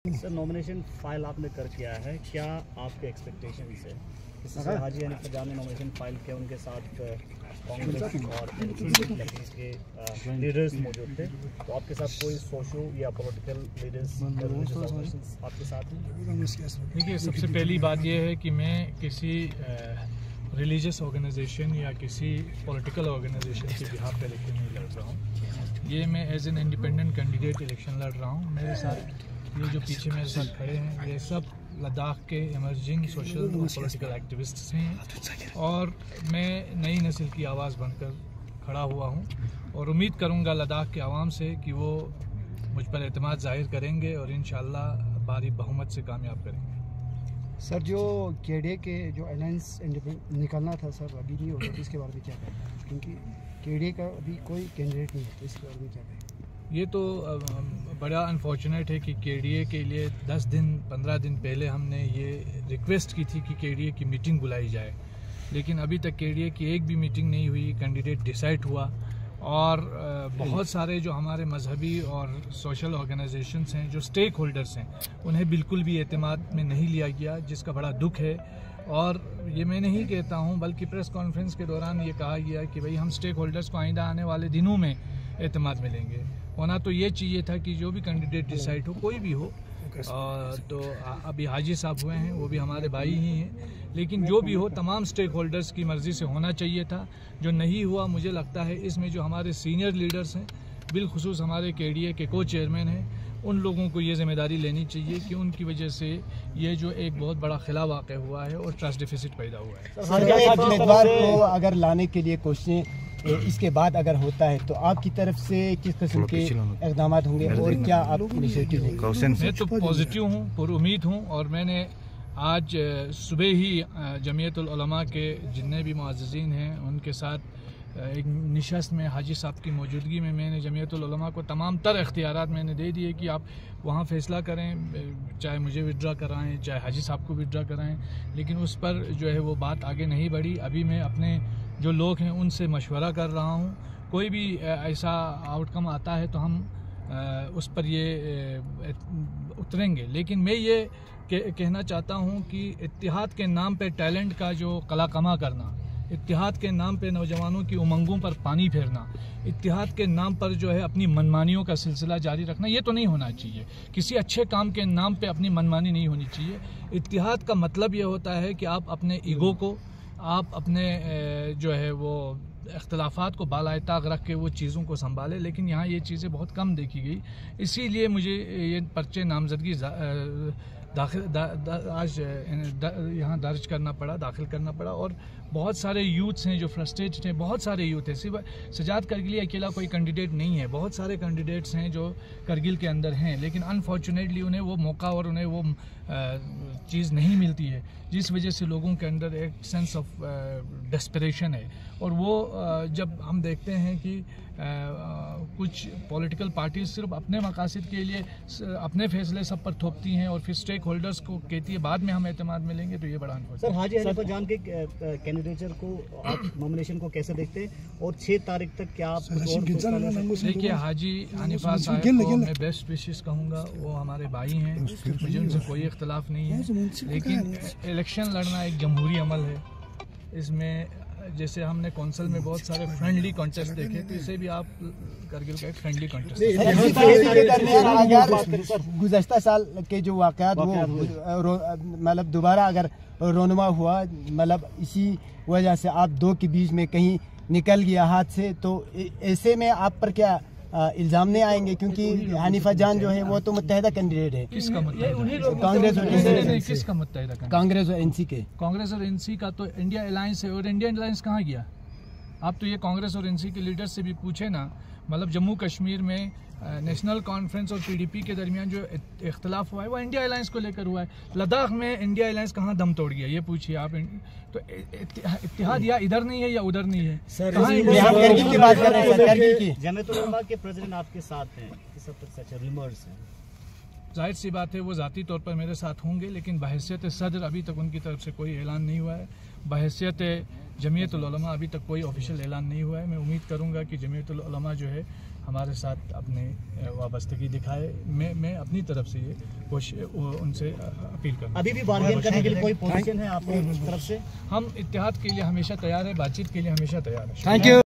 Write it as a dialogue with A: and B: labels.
A: Sir nomination file आपने कर किया है, क्या आपके एक्सपेक्टेशन है? इससे हाजी हनीफ फजान ने नॉमिनेशन फाइल किया, उनके साथ कांग्रेस और एनसीपी के लीडर्स मौजूद थे, तो आपके साथ कोई सोशल या पॉलिटिकल लीडर्स आपके साथ हैं?
B: देखिए, सबसे पहली बात यह है कि मैं किसी रिलीजियस ऑर्गेनाइजेशन या किसी पॉलिटिकल ऑर्गेनाइजेशन के बिहाफ पे इलेक्शन नहीं लड़ रहा हूँ। ये मैं as an independent candidate election लड़ रहा हूँ। मेरे साथ ये जो पीछे मेरे साथ खड़े हैं, ये सब लद्दाख के इमर्जिंग सोशल और पॉलिटिकल एक्टिविस्ट्स हैं और मैं नई नस्ल की आवाज़ बनकर खड़ा हुआ हूँ और उम्मीद करूँगा लद्दाख के आवाम से कि वो मुझ पर एतमाद जाहिर करेंगे और इंशाअल्लाह भारी बहुमत से कामयाब करेंगे।
C: सर, जो केडीए के जो अलायंस निकलना था सर, अभी नहीं हो रहा, इसके बारे में क्या कहें? क्योंकि केडीए का अभी कोई कैंडिडेट नहीं है, तो इसके बारे में क्या कहें?
B: ये तो बड़ा अनफॉर्चुनेट है कि केडीए के लिए 10 दिन 15 दिन पहले हमने ये रिक्वेस्ट की थी कि केडीए की मीटिंग बुलाई जाए, लेकिन अभी तक केडीए की एक भी मीटिंग नहीं हुई, कैंडिडेट डिसाइड हुआ और बहुत सारे जो हमारे मजहबी और सोशल ऑर्गेनाइजेशंस हैं, जो स्टेक होल्डर्स हैं, उन्हें बिल्कुल भी एतमाद में नहीं लिया गया, जिसका बड़ा दुख है। और ये मैं नहीं कहता हूँ, बल्कि प्रेस कॉन्फ्रेंस के दौरान ये कहा गया कि भाई हम स्टेक होल्डर्स को आइंदा आने वाले दिनों में एतमाद मिलेंगे। होना तो ये चाहिए था कि जो भी कैंडिडेट डिसाइड हो, कोई भी हो, तो अभी हाजी साहब हुए हैं, वो भी हमारे भाई ही हैं, लेकिन जो भी हो तमाम स्टेक होल्डर्स की मर्ज़ी से होना चाहिए था। जो नहीं हुआ, मुझे लगता है इसमें जो हमारे सीनियर लीडर्स हैं, बिलखुसूस हमारे केडीए के को चेयरमैन हैं, उन लोगों को ये जिम्मेदारी लेनी चाहिए कि उनकी वजह से ये जो एक बहुत बड़ा खिला वाक़या हुआ है और ट्रस्ट डिफिसिट पैदा हुआ है।
C: उम्मीदवार को अगर लाने के लिए कोशिशें इसके बाद अगर होता है तो आपकी तरफ से किस किस्म के इक़दाम होंगे और क्या आप इनिशिएटिव लेंगे?
B: मैं तो पॉजिटिव हूँ, पुरुमीद हूँ और मैंने आज सुबह ही जमीयतुल उलमा के जितने भी मुअज़्ज़िज़ीन हैं उनके साथ एक निशस्त में हाजी साहब की मौजूदगी में मैंने जमीयतुल उलमा को तमाम तर इख्तियारात मैंने दे दिए कि आप वहाँ फ़ैसला करें, चाहे मुझे विड्रा कराएं, चाहे हाजी साहब को विड्रा कराएं, लेकिन उस पर जो है वो बात आगे नहीं बढ़ी। अभी मैं अपने जो लोग हैं उनसे मशवरा कर रहा हूँ, कोई भी ऐसा आउटकम आता है तो हम उस पर ये उतरेंगे। लेकिन मैं ये कहना चाहता हूँ कि इत्तिहाद के नाम पे टैलेंट का जो कला कमा करना, इत्तिहाद के नाम पे नौजवानों की उमंगों पर पानी फेरना, इत्तिहाद के नाम पर जो है अपनी मनमानियों का सिलसिला जारी रखना, ये तो नहीं होना चाहिए। किसी अच्छे काम के नाम पे अपनी मनमानी नहीं होनी चाहिए। इत्तिहाद का मतलब ये होता है कि आप अपने ईगो को, आप अपने जो है वो इख्तलाफात को बालाए ताक रख के वो चीज़ों को संभालें, लेकिन यहाँ ये चीज़ें बहुत कम देखी गई। इसीलिए मुझे ये पर्चे नामजदगी आज यहाँ दर्ज करना पड़ा, दाखिल करना पड़ा। और बहुत सारे यूथ्स हैं जो फ्रस्ट्रेटेड हैं, बहुत सारे यूथ हैं, सिर्फ सजाद करगिल अकेला कोई कैंडिडेट नहीं है, बहुत सारे कैंडिडेट्स हैं जो करगिल के अंदर हैं, लेकिन अनफॉर्चुनेटली उन्हें वो मौका और उन्हें वो चीज़ नहीं मिलती है, जिस वजह से लोगों के अंदर एक सेंस ऑफ डेस्परेशन है। और वो जब हम देखते हैं कि कुछ पॉलिटिकल पार्टीज सिर्फ अपने मकासद के लिए अपने फैसले सब पर थोपती हैं और फिर स्टेक होल्डर्स को कहती है बाद में हम एतमाद मिलेंगे, तो ये बड़ा अनफॉर्चुनेट।
A: सर, हाजी हनीफ फजान के कैंडिडेचर को आप नॉमिनेशन को कैसे देखते हैं और 6 तारीख तक क्या आप?
B: देखिए, हाजी हनीफा साहब को मैं बेस्ट विशेस कहूँगा, वो हमारे भाई हैं, मुझे उनसे कोई इख्तलाफ नहीं है, लेकिन इलेक्शन लड़ना एक जमहूरी अमल है। इसमें जैसे हमने कौंसल में बहुत सारे फ्रेंडली कॉन्टेस्ट देखे, तो इसे भी आप करगिल का एक फ्रेंडली कॉन्टेस्ट।
C: गुज़श्ता साल के जो वाक़यात वो मतलब दोबारा अगर रोनुमा हुआ, मतलब इसी वजह से आप दो के बीच में कहीं निकल गया हाथ से, तो ऐसे में आप पर क्या इल्ज़ाम नहीं आएंगे? क्योंकि हनीफा जान जो है वो तो मुत्तहिदा कैंडिडेट है।
B: किसका मुत्तहिदा?
C: कांग्रेस और
B: किसका मुत्तहिदा?
C: कांग्रेस और एनसी के।
B: कांग्रेस और एनसी का तो इंडिया अलायंस है, और इंडिया अलायंस कहाँ गया? आप तो ये कांग्रेस और एनसी के लीडर से भी पूछे ना। मतलब जम्मू कश्मीर में नेशनल कॉन्फ्रेंस और पीडीपी के दरमियान जो इख्तलाफ हुआ है वो इंडिया अलायंस को लेकर हुआ है। लद्दाख में इंडिया अलायंस कहाँ दम तोड़ गया, ये पूछिए आप। तो इत्तिहाद या इधर नहीं है या उधर नहीं है।
C: करगिल की बात कर रहे हैं, करगिल की
A: जमीयतुल उलमा के प्रेसिडेंट आपके साथ हैं, इस सब तक सच रिमर्स हैं।
B: जाहिर सी बात है वो ज़ाती तौर पर मेरे साथ होंगे, लेकिन बहैसियत सदर अभी तक उनकी तरफ से कोई ऐलान नहीं हुआ है। बहैसियत जमीयतुल उलमा अभी तक कोई ऑफिशियल ऐलान नहीं हुआ है। मैं उम्मीद करूंगा कि जमीयतुल उलमा जो है हमारे साथ अपने वाबस्तगी दिखाए। मैं अपनी तरफ से ये उनसे अपील करूँगा।
A: अभी भी बार्गेन करने के लिए कोई पोजीशन है आपकी तरफ से?
B: हम इत्तेहाद के लिए हमेशा तैयार है, बातचीत के लिए हमेशा तैयार है।
C: Thank you.